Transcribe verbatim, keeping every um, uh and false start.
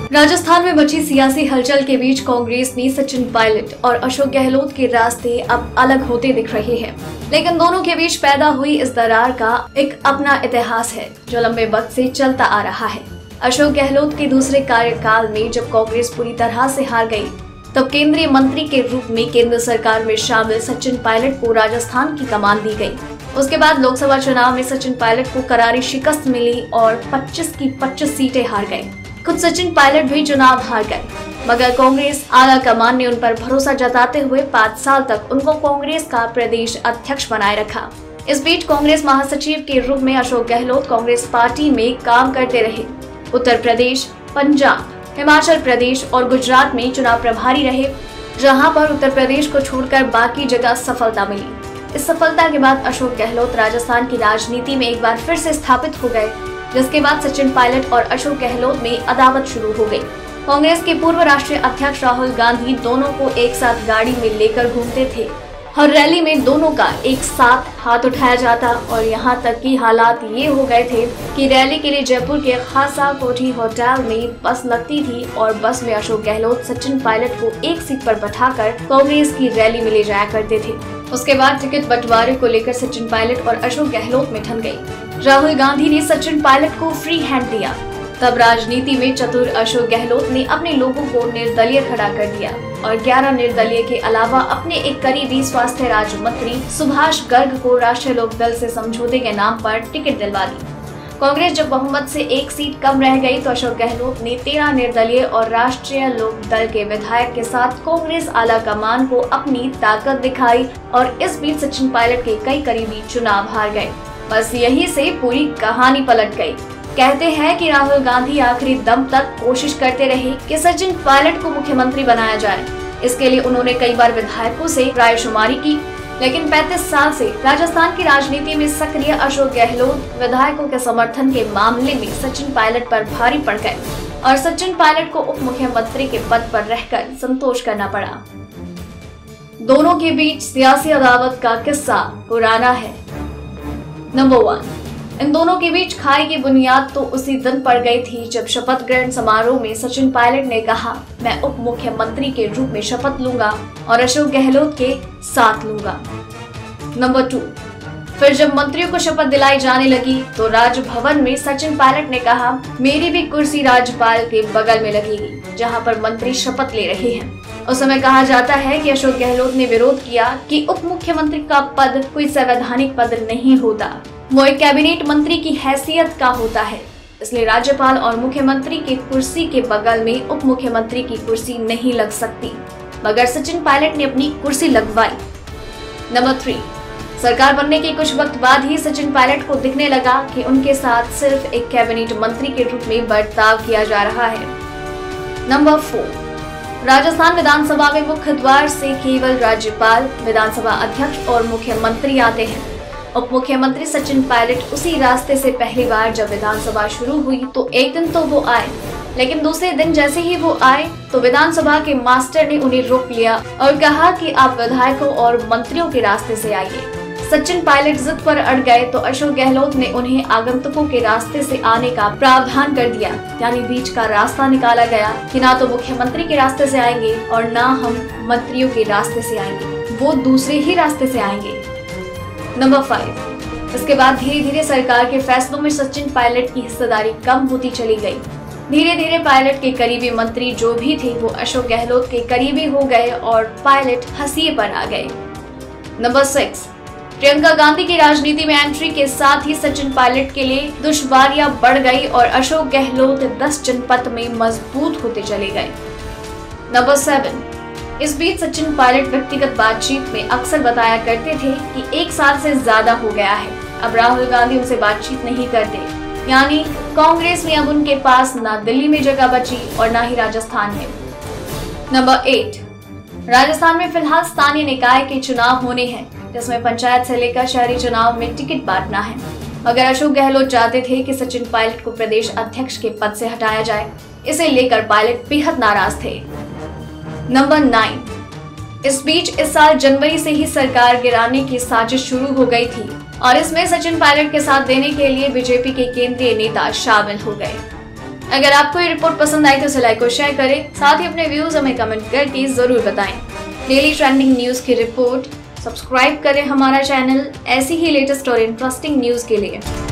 राजस्थान में मची सियासी हलचल के बीच कांग्रेस में सचिन पायलट और अशोक गहलोत के रास्ते अब अलग होते दिख रहे हैं, लेकिन दोनों के बीच पैदा हुई इस दरार का एक अपना इतिहास है जो लंबे वक्त से चलता आ रहा है। अशोक गहलोत के दूसरे कार्यकाल में जब कांग्रेस पूरी तरह से हार गई, तब केंद्रीय मंत्री के रूप में केंद्र सरकार में शामिल सचिन पायलट को राजस्थान की कमान दी गई। उसके बाद लोकसभा चुनाव में सचिन पायलट को करारी शिकस्त मिली और पच्चीस की पच्चीस सीटें हार गए। खुद सचिन पायलट भी चुनाव हार गए, मगर कांग्रेस आला कमान ने उन पर भरोसा जताते हुए पाँच साल तक उनको कांग्रेस का प्रदेश अध्यक्ष बनाए रखा। इस बीच कांग्रेस महासचिव के रूप में अशोक गहलोत कांग्रेस पार्टी में काम करते रहे। उत्तर प्रदेश, पंजाब, हिमाचल प्रदेश और गुजरात में चुनाव प्रभारी रहे, जहां पर उत्तर प्रदेश को छोड़कर बाकी जगह सफलता मिली। इस सफलता के बाद अशोक गहलोत राजस्थान की राजनीति में एक बार फिर से स्थापित हो गए, जिसके बाद सचिन पायलट और अशोक गहलोत में अदावत शुरू हो गई। कांग्रेस के पूर्व राष्ट्रीय अध्यक्ष राहुल गांधी दोनों को एक साथ गाड़ी में लेकर घूमते थे। हर रैली में दोनों का एक साथ हाथ उठाया जाता और यहां तक कि हालात ये हो गए थे कि रैली के लिए जयपुर के खासा कोठी होटल में बस लगती थी और बस में अशोक गहलोत सचिन पायलट को एक सीट पर बैठाकर कांग्रेस की रैली में ले जाया करते थे। उसके बाद टिकट बंटवारे को लेकर सचिन पायलट और अशोक गहलोत में ठन गई। राहुल गांधी ने सचिन पायलट को फ्री हैंड दिया। तब राजनीति में चतुर अशोक गहलोत ने अपने लोगों को निर्दलीय खड़ा कर दिया और ग्यारह निर्दलीय के अलावा अपने एक करीबी स्वास्थ्य राज्य मंत्री सुभाष गर्ग को राष्ट्रीय लोकदल से समझौते के नाम पर टिकट दिलवा दी। कांग्रेस जब बहुमत से एक सीट कम रह गई तो अशोक गहलोत ने तेरह निर्दलीय और राष्ट्रीय लोकदल के विधायक के साथ कांग्रेस आला कमान को अपनी ताकत दिखाई और इस बीच सचिन पायलट के कई करीबी चुनाव हार गए। बस यही से पूरी कहानी पलट गई। कहते हैं कि राहुल गांधी आखिरी दम तक कोशिश करते रहे कि सचिन पायलट को मुख्यमंत्री बनाया जाए। इसके लिए उन्होंने कई बार विधायकों से रायशुमारी की, लेकिन पैंतीस साल से राजस्थान की राजनीति में सक्रिय अशोक गहलोत विधायकों के समर्थन के मामले में सचिन पायलट पर भारी पड़ गए और सचिन पायलट को उप मुख्यमंत्री के पद पर रहकर संतोष करना पड़ा। दोनों के बीच सियासी अदावत का किस्सा पुराना है। नंबर वन, इन दोनों के बीच खाई की बुनियाद तो उसी दिन पड़ गई थी जब शपथ ग्रहण समारोह में सचिन पायलट ने कहा, मैं उप मुख्यमंत्री के रूप में शपथ लूंगा और अशोक गहलोत के साथ लूंगा। नंबर टू, फिर जब मंत्रियों को शपथ दिलाई जाने लगी तो राजभवन में सचिन पायलट ने कहा, मेरी भी कुर्सी राज्यपाल के बगल में लगेगी जहां पर मंत्री शपथ ले रहे हैं। उस समय कहा जाता है कि अशोक गहलोत ने विरोध किया कि उप मुख्यमंत्री का पद कोई संवैधानिक पद नहीं होता, वो एक कैबिनेट मंत्री की हैसियत का होता है, इसलिए राज्यपाल और मुख्यमंत्री के कुर्सी के बगल में उप मुख्यमंत्री की कुर्सी नहीं लग सकती। मगर सचिन पायलट ने अपनी कुर्सी लगवाई। नंबर थ्री, सरकार बनने के कुछ वक्त बाद ही सचिन पायलट को दिखने लगा कि उनके साथ सिर्फ एक कैबिनेट मंत्री के रूप में बर्ताव किया जा रहा है। नंबर फोर, राजस्थान विधानसभा में मुख्य द्वार से केवल राज्यपाल, विधानसभा अध्यक्ष और मुख्यमंत्री आते हैं। उप मुख्यमंत्री सचिन पायलट उसी रास्ते से पहली बार जब विधानसभा शुरू हुई तो एक दिन तो वो आए, लेकिन दूसरे दिन जैसे ही वो आए तो विधानसभा के मास्टर ने उन्हें रोक लिया और कहा कि आप विधायकों और मंत्रियों के रास्ते से आइए। सचिन पायलट जिद पर अड़ गए तो अशोक गहलोत ने उन्हें आगंतुकों के रास्ते से आने का प्रावधान कर दिया, यानी बीच का रास्ता निकाला गया कि ना तो मुख्यमंत्री के रास्ते से आएंगे और ना हम मंत्रियों के रास्ते से आएंगे, वो दूसरे ही रास्ते से आएंगे। नंबर फाइव, इसके बाद धीरे धीरे सरकार के फैसलों में सचिन पायलट की हिस्सेदारी कम होती चली गई। धीरे धीरे पायलट के करीबी मंत्री जो भी थे वो अशोक गहलोत के करीबी हो गए और पायलट हंसिए पर आ गए। नंबर सिक्स, प्रियंका गांधी की राजनीति में एंट्री के साथ ही सचिन पायलट के लिए दुश्वारियां बढ़ गई और अशोक गहलोत दस जनपद में मजबूत होते चले गए। नंबर सेवन, इस बीच सचिन पायलट व्यक्तिगत बातचीत में अक्सर बताया करते थे कि एक साल से ज्यादा हो गया है, अब राहुल गांधी उनसे बातचीत नहीं करते, यानी कांग्रेस में अब उनके पास ना दिल्ली में जगह बची और ना ही राजस्थान में। नंबर एट, राजस्थान में फिलहाल स्थानीय निकाय के चुनाव होने हैं, जिसमें पंचायत से लेकर शहरी चुनाव में टिकट बांटना है, मगर अशोक गहलोत चाहते थे कि सचिन पायलट को प्रदेश अध्यक्ष के पद से हटाया जाए। इसे लेकर पायलट बेहद नाराज थे। नंबर नाइन, इस बीच इस साल जनवरी से ही सरकार गिराने की साजिश शुरू हो गई थी और इसमें सचिन पायलट के साथ देने के लिए बीजेपी के केंद्रीय नेता शामिल हो गए। अगर आपको ये रिपोर्ट पसंद आई तो इसे लाइक और शेयर करें, साथ ही अपने व्यूज हमें कमेंट करके जरूर बताएं। डेली ट्रेंडिंग न्यूज की रिपोर्ट सब्सक्राइब करें हमारा चैनल ऐसी ही लेटेस्ट और इंटरेस्टिंग न्यूज के लिए।